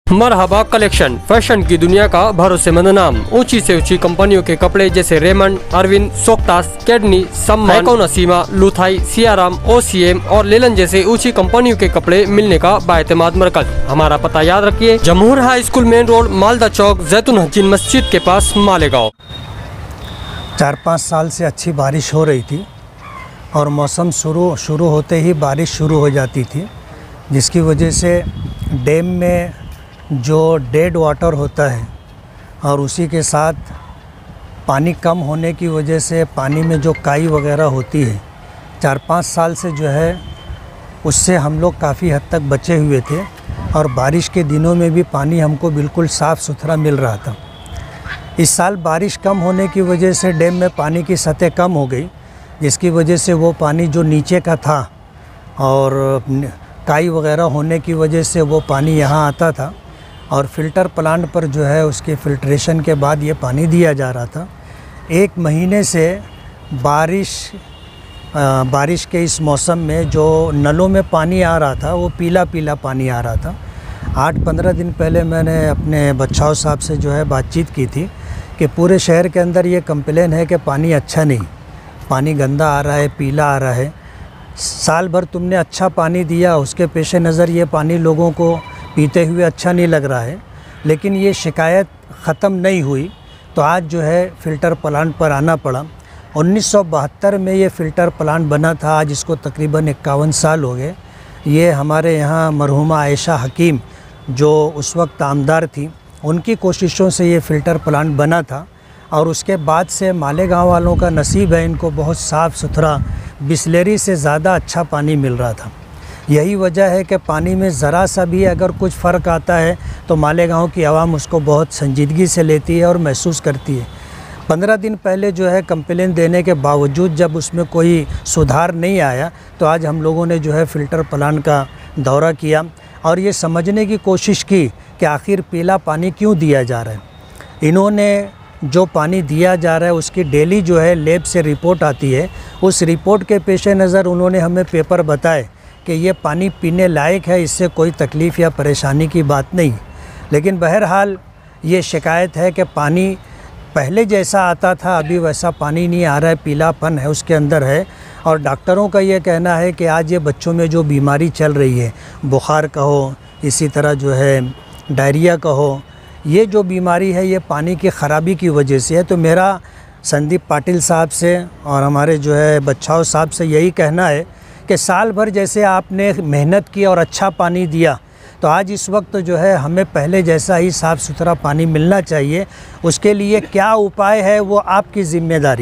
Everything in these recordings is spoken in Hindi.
मरहबा कलेक्शन फैशन की दुनिया का भरोसेमंद नाम। ऊंची से ऊंची कंपनियों के कपड़े जैसे रेमंड, अरविंद, सोक्टास, कैडनी, सम्मान, नसीमा, लुथाई, सियाराम, ओसीएम और लेलन जैसे ऊंची कंपनियों के कपड़े मिलने का बाएतमाद मरकज। हमारा पता याद रखिए, Jamhoor high school main road, Malda Chowk, जैतून हजीन मस्जिद के पास, मालेगांव। 4-5 साल से अच्छी बारिश हो रही थी और मौसम शुरू होते ही बारिश शुरू हो जाती थी, जिसकी वजह से डैम में जो डेड वाटर होता है और उसी के साथ पानी कम होने की वजह से पानी में जो काई वगैरह होती है, 4-5 साल से जो है उससे हम लोग काफ़ी हद तक बचे हुए थे और बारिश के दिनों में भी पानी हमको बिल्कुल साफ़ सुथरा मिल रहा था। इस साल बारिश कम होने की वजह से डैम में पानी की सतह कम हो गई, जिसकी वजह से वो पानी जो नीचे का था और काई वगैरह होने की वजह से वो पानी यहाँ आता था और फ़िल्टर प्लांट पर जो है उसके फ़िल्ट्रेशन के बाद ये पानी दिया जा रहा था। 1 महीने से बारिश के इस मौसम में जो नलों में पानी आ रहा था वो पीला पीला पानी आ रहा था। 8-15 दिन पहले मैंने अपने बच्चाओं साहब से जो है बातचीत की थी कि पूरे शहर के अंदर ये कंप्लेन है कि पानी अच्छा नहीं, पानी गंदा आ रहा है, पीला आ रहा है। साल भर तुमने अच्छा पानी दिया, उसके पेश नज़र ये पानी लोगों को पीते हुए अच्छा नहीं लग रहा है, लेकिन ये शिकायत ख़त्म नहीं हुई तो आज जो है फ़िल्टर प्लांट पर आना पड़ा। 1972 में ये फ़िल्टर प्लांट बना था, आज इसको तकरीबन 51 साल हो गए। ये हमारे यहाँ मरहुमा आयशा हकीम जो उस वक्त आमदार थी, उनकी कोशिशों से ये फ़िल्टर प्लांट बना था और उसके बाद से मालेगांव वालों का नसीब है, इनको बहुत साफ़ सुथरा बिसलेरी से ज़्यादा अच्छा पानी मिल रहा था। यही वजह है कि पानी में ज़रा सा भी अगर कुछ फ़र्क आता है तो मालेगांव की आवाम उसको बहुत संजीदगी से लेती है और महसूस करती है। 15 दिन पहले जो है कंप्लेन देने के बावजूद जब उसमें कोई सुधार नहीं आया तो आज हम लोगों ने जो है फ़िल्टर प्लांट का दौरा किया और ये समझने की कोशिश की कि आखिर पीला पानी क्यों दिया जा रहा है। इन्होंने जो पानी दिया जा रहा है उसकी डेली जो है लैब से रिपोर्ट आती है, उस रिपोर्ट के पेश नज़र उन्होंने हमें पेपर बताए कि ये पानी पीने लायक है, इससे कोई तकलीफ़ या परेशानी की बात नहीं। लेकिन बहरहाल ये शिकायत है कि पानी पहले जैसा आता था अभी वैसा पानी नहीं आ रहा है, पीलापन है उसके अंदर है। और डॉक्टरों का ये कहना है कि आज ये बच्चों में जो बीमारी चल रही है, बुखार कहो, इसी तरह जो है डायरिया कहो, ये जो बीमारी है ये पानी की ख़राबी की वजह से है। तो मेरा संदीप पाटिल साहब से और हमारे जो है बच्चाओं साहब से यही कहना है कि साल भर जैसे आपने मेहनत की और अच्छा पानी दिया तो आज इस वक्त जो है हमें पहले जैसा ही साफ़ सुथरा पानी मिलना चाहिए। उसके लिए क्या उपाय है वो आपकी ज़िम्मेदारी,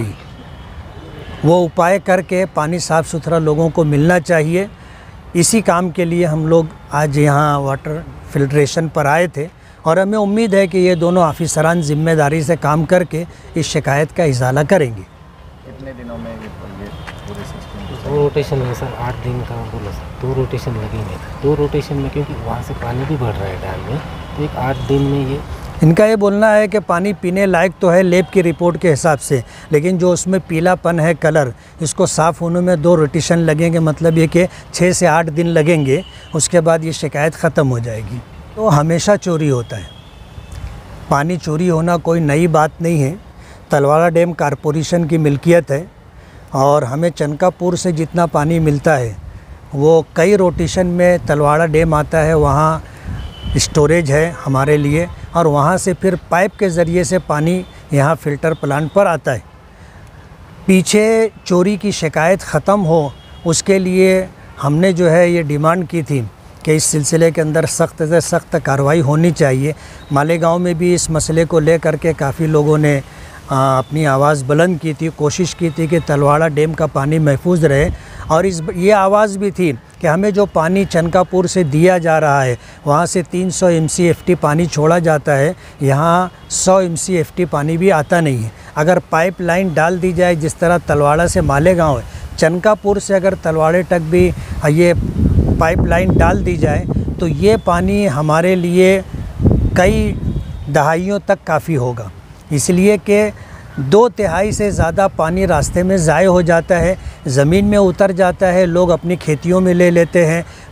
वो उपाय करके पानी साफ़ सुथरा लोगों को मिलना चाहिए। इसी काम के लिए हम लोग आज यहाँ वाटर फिल्ट्रेशन पर आए थे और हमें उम्मीद है कि ये दोनों ऑफिसरान ज़िम्मेदारी से काम करके इस शिकायत का इज़ाला करेंगे। कितने दिनों में ये पूरे सिस्टम 2 रोटेशन है सर, 8 दिन का बोला सर, 2 रोटेशन लगेंगे। 2 रोटेशन में क्योंकि वहाँ से पानी भी बढ़ रहा है डैम में, तो एक 8 दिन में ये इनका ये बोलना है कि पानी पीने लायक तो है लैब की रिपोर्ट के हिसाब से, लेकिन जो उसमें पीलापन है कलर, इसको साफ़ होने में 2 रोटेशन लगेंगे। मतलब ये कि 6 से 8 दिन लगेंगे, उसके बाद ये शिकायत ख़त्म हो जाएगी। तो हमेशा चोरी होता है, पानी चोरी होना कोई नई बात नहीं है। तलवाड़ा डैम कॉरपोरेशन की मिल्कियत है और हमें चनकापुर से जितना पानी मिलता है वो कई रोटेशन में तलवाड़ा डैम आता है, वहाँ स्टोरेज है हमारे लिए और वहाँ से फिर पाइप के ज़रिए से पानी यहाँ फ़िल्टर प्लांट पर आता है। पीछे चोरी की शिकायत ख़त्म हो उसके लिए हमने जो है ये डिमांड की थी कि इस सिलसिले के अंदर सख्त से सख्त कार्रवाई होनी चाहिए। मालेगांव में भी इस मसले को लेकर के काफ़ी लोगों ने अपनी आवाज़ बुलंद की थी, कोशिश की थी कि तलवाड़ा डैम का पानी महफूज रहे। और ये आवाज़ भी थी कि हमें जो पानी चनकापुर से दिया जा रहा है वहाँ से 300 MCFT पानी छोड़ा जाता है, यहाँ 100 MCFT पानी भी आता नहीं है। अगर पाइपलाइन डाल दी जाए, जिस तरह तलवाड़ा से मालेगांव है, चनकापुर से अगर तलवाड़े तक भी ये पाइपलाइन डाल दी जाए तो ये पानी हमारे लिए कई दहाइयों तक काफ़ी होगा। इसलिए कि 2/3 से ज़्यादा पानी रास्ते में ज़ाय हो जाता है, ज़मीन में उतर जाता है, लोग अपनी खेतियों में ले लेते हैं,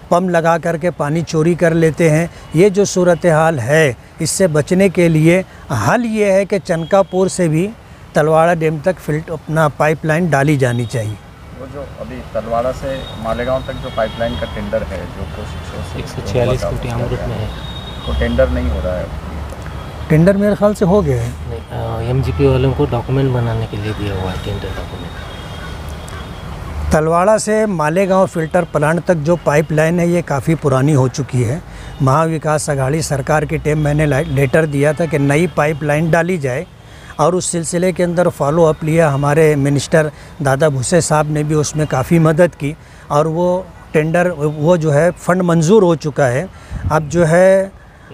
पंप लगा करके पानी चोरी कर लेते हैं। ये जो सूरत हाल है, इससे बचने के लिए हल ये है कि चनकापुर से भी तलवाड़ा डैम तक अपना पाइपलाइन डाली जानी चाहिए। वो जो अभी तलवाड़ा से मालेगांव तक जो पाइपलाइन का टेंडर है जो कोशिश 146 फुट अमृत में है, वो टेंडर नहीं हो रहा है। टेंडर मेरे ख्याल से हो गया है। MGP वालों को डॉक्यूमेंट बनाने के लिए दिया हुआ है टेंडर डॉक्यूमेंट। तलवाड़ा से मालेगांव फ़िल्टर प्लांट तक जो पाइपलाइन है ये काफ़ी पुरानी हो चुकी है। महाविकास अघाड़ी सरकार के टाइम मैंने लेटर दिया था कि नई पाइपलाइन डाली जाए और उस सिलसिले के अंदर फॉलो अप लिया। हमारे मिनिस्टर दादा भूसे साहब ने भी उसमें काफ़ी मदद की और वो टेंडर वो जो है फ़ंड मंजूर हो चुका है। अब जो है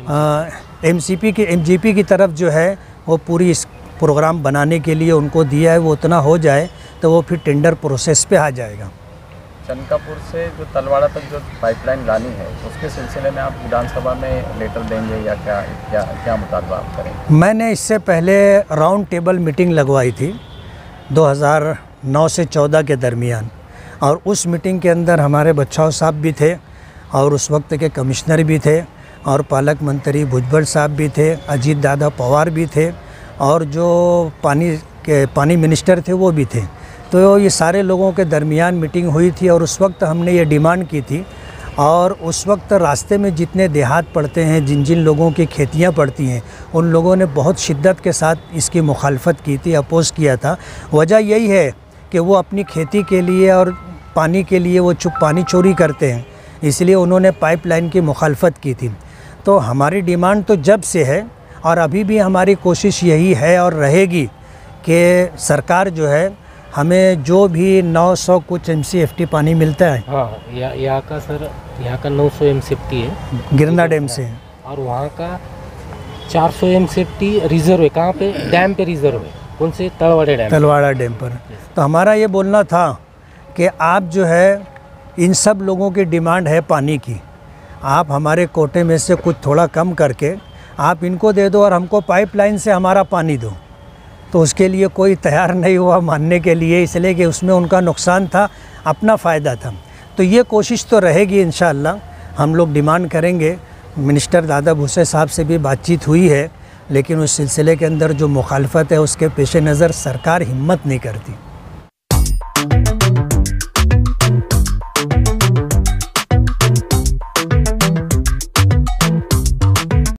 MGP की तरफ जो है वो पूरी इस प्रोग्राम बनाने के लिए उनको दिया है। वो उतना हो जाए तो वो फिर टेंडर प्रोसेस पे आ जाएगा। चनकापुर से जो तलवाड़ा तक जो पाइपलाइन लानी है उसके सिलसिले में आप विधानसभा में लेटर देंगे या क्या मुतालबा आप करेंगे? मैंने इससे पहले राउंड टेबल मीटिंग लगवाई थी 2009 से 14 के दरमियान, और उस मीटिंग के अंदर हमारे बच्चाओं साहब भी थे और उस वक्त के कमिश्नर भी थे और पालक मंत्री भुजबल साहब भी थे, अजीत दादा पवार भी थे और जो पानी मिनिस्टर थे वो भी थे। तो ये सारे लोगों के दरमियान मीटिंग हुई थी और उस वक्त हमने ये डिमांड की थी। और उस वक्त रास्ते में जितने देहात पड़ते हैं, जिन जिन लोगों की खेतियां पड़ती हैं, उन लोगों ने बहुत शिद्दत के साथ इसकी मुखालफत की थी, अपोज़ किया था। वजह यही है कि वो अपनी खेती के लिए और पानी के लिए वो पानी चोरी करते हैं, इसलिए उन्होंने पाइपलाइन की मुखालफत की थी। तो हमारी डिमांड तो जब से है और अभी भी हमारी कोशिश यही है और रहेगी कि सरकार जो है हमें जो भी 900 कुछ MCFT पानी मिलता है। हाँ, यहाँ का 900 MCFT है गिरना डैम से, और वहाँ का 400 MCFT रिजर्व है। कहाँ पे? डैम पे रिजर्व है। कौन से? तलवाड़ा डैम पर। तो हमारा ये बोलना था कि आप जो है इन सब लोगों की डिमांड है पानी की, आप हमारे कोटे में से कुछ थोड़ा कम करके आप इनको दे दो और हमको पाइपलाइन से हमारा पानी दो। तो उसके लिए कोई तैयार नहीं हुआ मानने के लिए, इसलिए कि उसमें उनका नुकसान था, अपना फ़ायदा था। तो ये कोशिश तो रहेगी इंशाअल्लाह, हम लोग डिमांड करेंगे। मिनिस्टर दादा भूसे साहब से भी बातचीत हुई है, लेकिन उस सिलसिले के अंदर जो मुखालफत है उसके पेश नज़र सरकार हिम्मत नहीं करती।